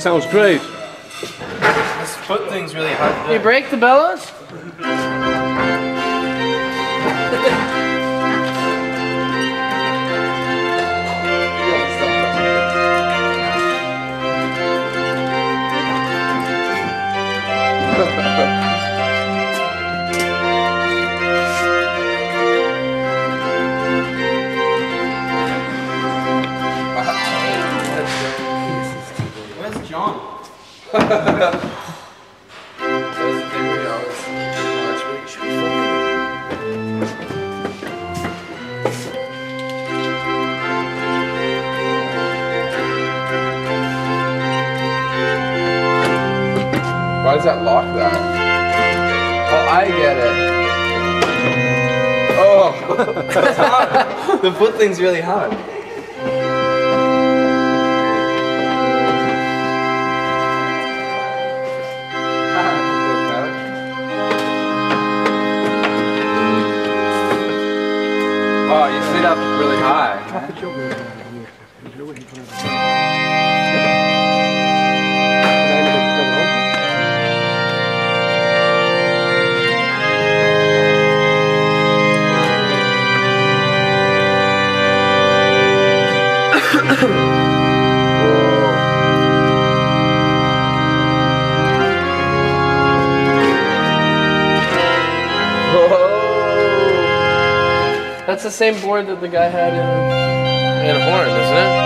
Sounds great. This foot thing's really hard to do. You break the bellows? Where's John? Why does that lock that? Oh, I get it. Oh, It's hard. The foot thing's really hard. oh, you sit up really high. That's the same board that the guy had in Horn, isn't it?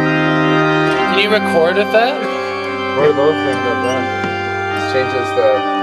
Can you record with that? What are those things I've done? This changes the